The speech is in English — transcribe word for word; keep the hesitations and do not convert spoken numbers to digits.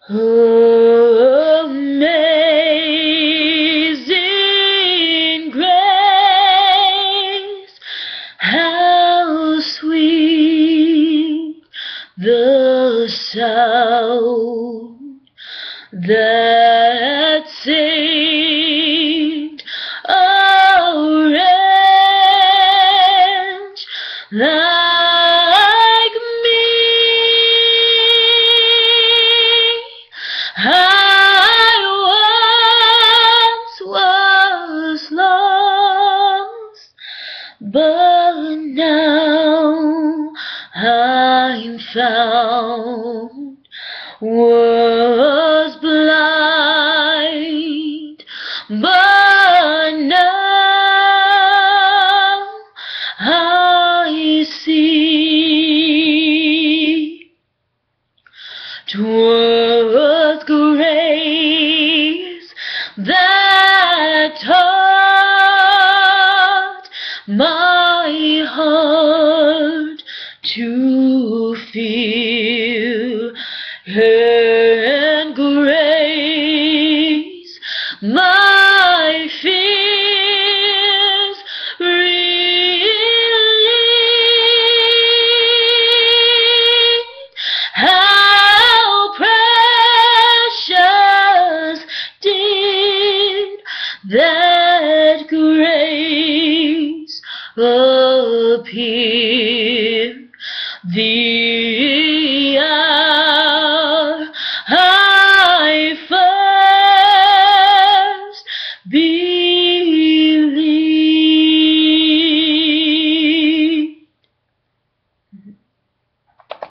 Amazing grace, how sweet the sound that saved a wretch like me. I once was lost, but now I'm found. Was blind, but now I see. 'Twas grace that taught my heart to feel, and grace my fears relieved. How precious did that grace appear! The